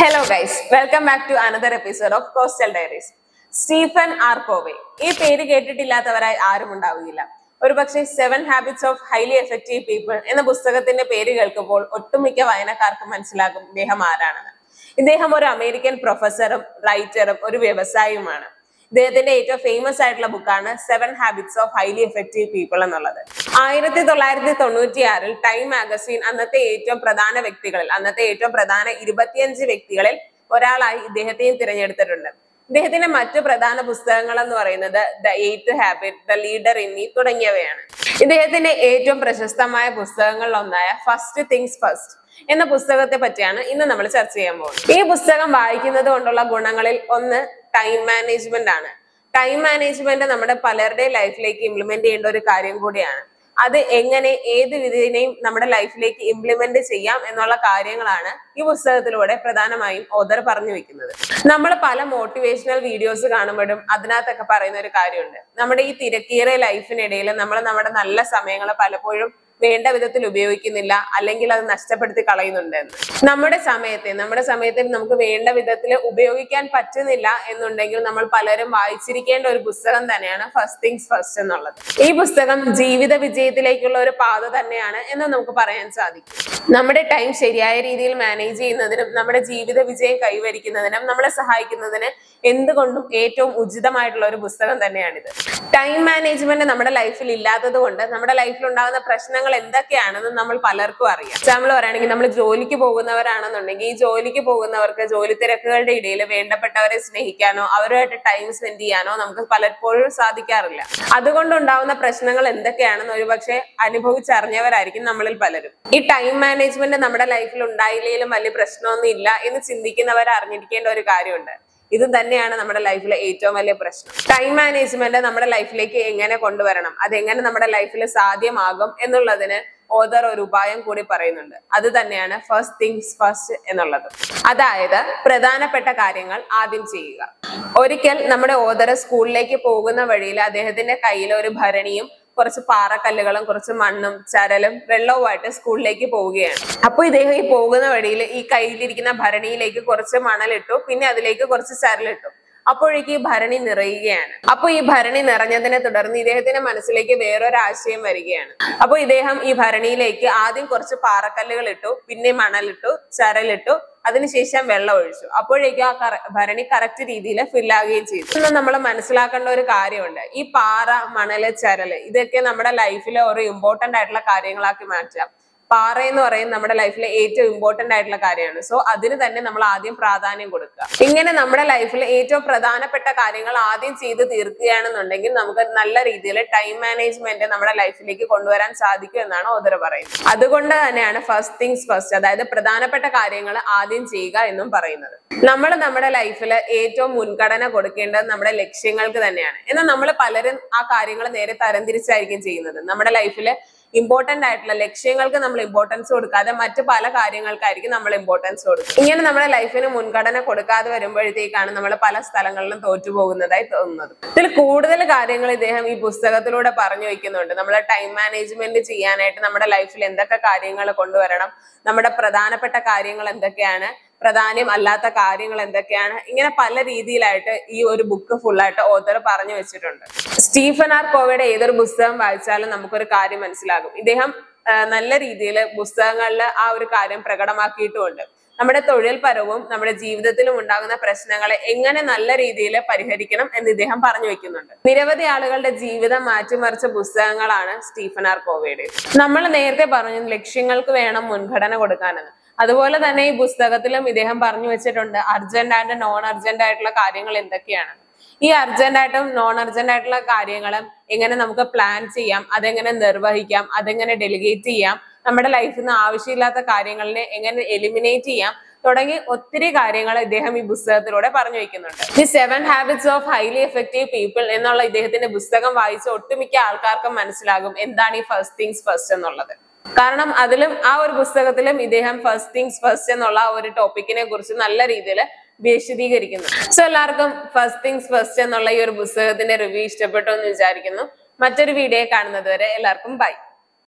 Hello guys, welcome back to another episode of Coastal Diaries. Stephen R Covey ഈ പേര് കേട്ടിട്ടില്ലാത്തവരായി ആരും ഉണ്ടാവുകയില്ല. ഒരുപക്ഷെ 7 habits of highly effective people എന്ന പുസ്തകത്തിന്റെ പേര് കേൾക്കുമ്പോൾ ഒട്ടുമിക്ക വായനക്കാർക്ക് മനസ്സിലാകും ഇദ്ദേഹം ആരാണെന്ന്. ഇദ്ദേഹം ഒരു അമേരിക്കൻ പ്രൊഫസറും റൈറ്ററും ഒരു വ്യവസായിയുമാണ്. ഇദ്ദേഹത്തിന്റെ ഏറ്റവും ഫേമസ് ആയിട്ടുള്ള ബുക്കാണ് 7 habits of highly effective people എന്നുള്ളത്. 1996 ടൈം മാഗസീൻ അന്നത്തെ ഏറ്റവും പ്രധാന 25 വ്യക്തികളിൽ ഒരാളായി ഇദ്ദേഹത്തെയും തിരഞ്ഞെടുത്തിട്ടുണ്ട്. ഇദ്ദേഹത്തിന്റെ മറ്റു പ്രധാന പുസ്തകങ്ങൾ എന്ന് പറയുന്നത് the 8th habit, the leader in me തുടങ്ങിയവയാണ്. ഇദ്ദേഹത്തിന്റെ ഏറ്റവും പ്രശസ്തമായ പുസ്തകങ്ങളിൽ ഒന്നായ ഫസ്റ്റ് തിങ്സ് ഫസ്റ്റ് എന്ന പുസ്തകത്തെ പറ്റിയാണ് ഇന്ന് നമ്മൾ ചർച്ച ചെയ്യാൻ പോകുന്നത്. ഈ പുസ്തകം വായിക്കുന്നത് കൊണ്ടുള്ള ഗുണങ്ങളിൽ ഒന്ന് ടൈം മാനേജ്മെന്റ് ആണ്. ടൈം മാനേജ്മെന്റ് നമ്മുടെ പലരുടെയും ലൈഫിലേക്ക് ഇംപ്ലിമെന്റ് ചെയ്യേണ്ട ഒരു കാര്യം കൂടിയാണ്. അത് എങ്ങനെ ഏത് വിധേനയും നമ്മുടെ ലൈഫിലേക്ക് ഇംപ്ലിമെന്റ് ചെയ്യാം എന്നുള്ള കാര്യങ്ങളാണ് ഈ പുസ്തകത്തിലൂടെ പ്രധാനമായും ഓഥർ പറഞ്ഞു വെക്കുന്നത്. നമ്മൾ പല മോട്ടിവേഷണൽ വീഡിയോസ് കാണുമ്പോഴും അതിനകത്തൊക്കെ പറയുന്ന ഒരു കാര്യമുണ്ട്. നമ്മുടെ ഈ തിരക്കേറിയ ലൈഫിനിടയിൽ നമ്മൾ നമ്മുടെ നല്ല സമയങ്ങൾ പലപ്പോഴും വേണ്ട വിധത്തിൽ ഉപയോഗിക്കുന്നില്ല, അല്ലെങ്കിൽ അത് നഷ്ടപ്പെടുത്തി കളയുന്നുണ്ട് എന്ന്. നമ്മുടെ സമയത്തെ നമുക്ക് വേണ്ട വിധത്തിൽ ഉപയോഗിക്കാൻ പറ്റുന്നില്ല എന്നുണ്ടെങ്കിൽ നമ്മൾ പലരും വായിച്ചിരിക്കേണ്ട ഒരു പുസ്തകം തന്നെയാണ് ഫസ്റ്റ് തിങ്സ് ഫസ്റ്റ് എന്നുള്ളത്. ഈ പുസ്തകം ജീവിത വിജയത്തിലേക്കുള്ള ഒരു പാത തന്നെയാണ് എന്ന് നമുക്ക് പറയാൻ സാധിക്കും. നമ്മുടെ ടൈം ശരിയായ രീതിയിൽ മാനേജ് ചെയ്യുന്നതിനും നമ്മുടെ ജീവിത വിജയം കൈവരിക്കുന്നതിനും നമ്മളെ സഹായിക്കുന്നതിന് എന്തുകൊണ്ടും ഏറ്റവും ഉചിതമായിട്ടുള്ള ഒരു പുസ്തകം തന്നെയാണിത്. ടൈം മാനേജ്മെന്റ് നമ്മുടെ ലൈഫിൽ ഇല്ലാത്തത് കൊണ്ട് നമ്മുടെ ലൈഫിൽ ഉണ്ടാകുന്ന പ്രശ്നങ്ങൾ എന്തൊക്കെയാണെന്ന് നമ്മൾ പലർക്കും അറിയാം. എക്സാമ്പിൾ പറയുകയാണെങ്കിൽ നമ്മൾ ജോലിക്ക് പോകുന്നവരാണെന്നുണ്ടെങ്കിൽ ഈ ജോലിക്ക് പോകുന്നവർക്ക് ജോലി തിരക്കുകളുടെ ഇടയിൽ വേണ്ടപ്പെട്ടവരെ സ്നേഹിക്കാനോ അവരുമായിട്ട് ടൈം സ്പെൻഡ് ചെയ്യാനോ നമുക്ക് പലപ്പോഴും സാധിക്കാറില്ല. അതുകൊണ്ടുണ്ടാവുന്ന പ്രശ്നങ്ങൾ എന്തൊക്കെയാണെന്ന് ഒരുപക്ഷെ അനുഭവിച്ചറിഞ്ഞവരായിരിക്കും നമ്മളിൽ പലരും. ഈ ടൈം മാനേജ്മെന്റ് നമ്മുടെ ലൈഫിൽ ഉണ്ടായില്ലെങ്കിലും വലിയ പ്രശ്നമൊന്നും ഇല്ല എന്ന് ചിന്തിക്കുന്നവർ അറിഞ്ഞിരിക്കേണ്ട ഒരു കാര്യമുണ്ട്. ഇത് തന്നെയാണ് നമ്മുടെ ലൈഫിലെ ഏറ്റവും വലിയ പ്രശ്നം. ടൈം മാനേജ്മെന്റ് നമ്മുടെ ലൈഫിലേക്ക് എങ്ങനെ കൊണ്ടുവരണം, അതെങ്ങനെ നമ്മുടെ ലൈഫിൽ സാധ്യമാകും എന്നുള്ളതിന് ഓഥർ ഒരു ഉപായം കൂടി പറയുന്നുണ്ട്. അത് തന്നെയാണ് ഫസ്റ്റ് തിങ്സ് ഫസ്റ്റ് എന്നുള്ളത്. അതായത് പ്രധാനപ്പെട്ട കാര്യങ്ങൾ ആദ്യം ചെയ്യുക. ഒരിക്കൽ നമ്മുടെ ഓഥർ സ്കൂളിലേക്ക് പോകുന്ന വഴിയിൽ അദ്ദേഹത്തിന്റെ കയ്യിൽ ഒരു ഭരണിയും കുറച്ച് പാറക്കല്ലുകളും കുറച്ച് മണ്ണും ചരലും വെള്ളവുമായിട്ട് സ്കൂളിലേക്ക് പോവുകയാണ്. അപ്പൊ ഇദ്ദേഹം ഈ പോകുന്ന വഴിയിൽ ഈ കയ്യിലിരിക്കുന്ന ഭരണിയിലേക്ക് കുറച്ച് മണലിട്ടു, പിന്നെ അതിലേക്ക് കുറച്ച് ചരലിട്ടു. അപ്പോഴേക്ക് ഈ ഭരണി നിറയുകയാണ്. അപ്പൊ ഈ ഭരണി നിറഞ്ഞതിനെ തുടർന്ന് ഇദ്ദേഹത്തിന്റെ മനസ്സിലേക്ക് വേറൊരു ആശയം വരികയാണ്. അപ്പൊ ഇദ്ദേഹം ഈ ഭരണിയിലേക്ക് ആദ്യം കുറച്ച് പാറക്കല്ലുകൾ ഇട്ടു, പിന്നെ മണലിട്ടു, ചരലിട്ടു, അതിനുശേഷം വെള്ളം ഒഴിച്ചു. അപ്പോഴേക്കും ആ ഭരണി കറക്റ്റ് രീതിയിൽ ഫില്ലാകുകയും ചെയ്തു. ഇന്ന് നമ്മൾ മനസ്സിലാക്കേണ്ട ഒരു കാര്യമുണ്ട്. ഈ പാറ, മണല്, ചരല് ഇതൊക്കെ നമ്മുടെ ലൈഫിലെ ഒരു ഇമ്പോർട്ടന്റ് ആയിട്ടുള്ള കാര്യങ്ങളാക്കി മാറ്റാം. പാറ എന്ന് പറയുന്നത് നമ്മുടെ ലൈഫിലെ ഏറ്റവും ഇമ്പോർട്ടന്റ് ആയിട്ടുള്ള കാര്യമാണ്. സോ അതിന് തന്നെ നമ്മൾ ആദ്യം പ്രാധാന്യം കൊടുക്കുക. ഇങ്ങനെ നമ്മുടെ ലൈഫിൽ ഏറ്റവും പ്രധാനപ്പെട്ട കാര്യങ്ങൾ ആദ്യം ചെയ്ത് തീർക്കുകയാണെന്നുണ്ടെങ്കിൽ നമുക്ക് നല്ല രീതിയിൽ ടൈം മാനേജ്മെന്റ് നമ്മുടെ ലൈഫിലേക്ക് കൊണ്ടുവരാൻ സാധിക്കും എന്നാണ് ഓഥർ പറയുന്നത്. അതുകൊണ്ട് തന്നെയാണ് ഫസ്റ്റ് തിങ്സ് ഫസ്റ്റ്, അതായത് പ്രധാനപ്പെട്ട കാര്യങ്ങൾ ആദ്യം ചെയ്യുക എന്നും പറയുന്നത്. നമ്മൾ നമ്മുടെ ലൈഫിൽ ഏറ്റവും മുൻഗണന കൊടുക്കേണ്ടത് നമ്മുടെ ലക്ഷ്യങ്ങൾക്ക് തന്നെയാണ്. എന്നാൽ നമ്മൾ പലരും ആ കാര്യങ്ങൾ നേരെ തരംതിരിച്ചായിരിക്കും ചെയ്യുന്നത്. നമ്മുടെ ലൈഫിൽ ഇമ്പോർട്ടന്റ് ആയിട്ടുള്ള ലക്ഷ്യങ്ങൾക്ക് നമ്മൾ ഇമ്പോർട്ടൻസ് കൊടുക്കാതെ മറ്റു പല കാര്യങ്ങൾക്കായിരിക്കും നമ്മൾ ഇമ്പോർട്ടൻസ് കൊടുക്കുക. ഇങ്ങനെ നമ്മുടെ ലൈഫിന് മുൻഗണന കൊടുക്കാതെ വരുമ്പോഴത്തേക്കാണ് നമ്മൾ പല സ്ഥലങ്ങളിലും തോറ്റുപോകുന്നതായി തോന്നുന്നത്. ഇതിൽ കൂടുതൽ കാര്യങ്ങൾ ഇദ്ദേഹം ഈ പുസ്തകത്തിലൂടെ പറഞ്ഞു വയ്ക്കുന്നുണ്ട്. നമ്മൾ ടൈം മാനേജ്മെന്റ് ചെയ്യാനായിട്ട് നമ്മുടെ ലൈഫിൽ എന്തൊക്കെ കാര്യങ്ങൾ കൊണ്ടുവരണം, നമ്മുടെ പ്രധാനപ്പെട്ട കാര്യങ്ങൾ എന്തൊക്കെയാണ്, പ്രാധാന്യം അല്ലാത്ത കാര്യങ്ങൾ എന്തൊക്കെയാണ്, ഇങ്ങനെ പല രീതിയിലായിട്ട് ഈ ഒരു ബുക്ക് ഫുള്ളായിട്ട് ഓഥർ പറഞ്ഞു വെച്ചിട്ടുണ്ട്. സ്റ്റീഫൻ ആർ കോവയുടെ ഏതൊരു പുസ്തകം വായിച്ചാലും നമുക്കൊരു കാര്യം മനസ്സിലാകും. ഇദ്ദേഹം നല്ല രീതിയിൽ പുസ്തകങ്ങളിൽ ആ ഒരു കാര്യം പ്രകടമാക്കിയിട്ടുമുണ്ട്. നമ്മുടെ തൊഴിൽപരവും നമ്മുടെ ജീവിതത്തിലും ഉണ്ടാകുന്ന പ്രശ്നങ്ങളെ എങ്ങനെ നല്ല രീതിയിൽ പരിഹരിക്കണം എന്ന് ഇദ്ദേഹം പറഞ്ഞു വെക്കുന്നുണ്ട്. നിരവധി ആളുകളുടെ ജീവിതം മാറ്റിമറിച്ച പുസ്തകങ്ങളാണ് സ്റ്റീഫൻ ആർ കോവയുടെ. നമ്മൾ നേരത്തെ പറഞ്ഞു ലക്ഷ്യങ്ങൾക്ക് വേണം മുൻഗണന കൊടുക്കാനെന്ന്. അതുപോലെ തന്നെ ഈ പുസ്തകത്തിലും ഇദ്ദേഹം പറഞ്ഞു വെച്ചിട്ടുണ്ട് അർജന്റ് ആൻഡ് നോൺ അർജന്റ് ആയിട്ടുള്ള കാര്യങ്ങൾ എന്തൊക്കെയാണ്. ഈ അർജന്റ് ആയിട്ടും നോൺ അർജന്റ് ആയിട്ടുള്ള കാര്യങ്ങളും എങ്ങനെ നമുക്ക് പ്ലാൻ ചെയ്യാം, അതെങ്ങനെ നിർവഹിക്കാം, അതെങ്ങനെ ഡെലിഗേറ്റ് ചെയ്യാം, നമ്മുടെ ലൈഫിൽ നിന്ന് ആവശ്യമില്ലാത്ത കാര്യങ്ങളിനെ എങ്ങനെ എലിമിനേറ്റ് ചെയ്യാം തുടങ്ങി ഒത്തിരി കാര്യങ്ങൾ ഇദ്ദേഹം ഈ പുസ്തകത്തിലൂടെ പറഞ്ഞു വെക്കുന്നുണ്ട്. ഈ 7 habits of highly effective people എന്നുള്ള ഇദ്ദേഹത്തിന്റെ പുസ്തകം വായിച്ച ഒട്ടുമിക്ക ആൾക്കാർക്കും മനസ്സിലാകും എന്താണ് ഈ ഫസ്റ്റ് തിങ്സ് ഫസ്റ്റ് എന്നുള്ളത്. കാരണം അതിലും ആ ഒരു പുസ്തകത്തിലും ഇദ്ദേഹം ഫസ്റ്റ് തിങ്സ് ഫസ്റ്റ് എന്നുള്ള ഒരു ടോപ്പിക്കിനെ കുറിച്ച് നല്ല രീതിയിൽ വിശദീകരിക്കുന്നു. സോ എല്ലാവർക്കും ഫസ്റ്റ് തിങ്സ് ഫസ്റ്റ് എന്നുള്ള ഈ ഒരു പുസ്തകത്തിന്റെ റിവ്യൂ ഇഷ്ടപ്പെട്ടു എന്ന് വിചാരിക്കുന്നു. മറ്റൊരു വീഡിയോ കാണുന്നത് വരെ എല്ലാവർക്കും ബൈ.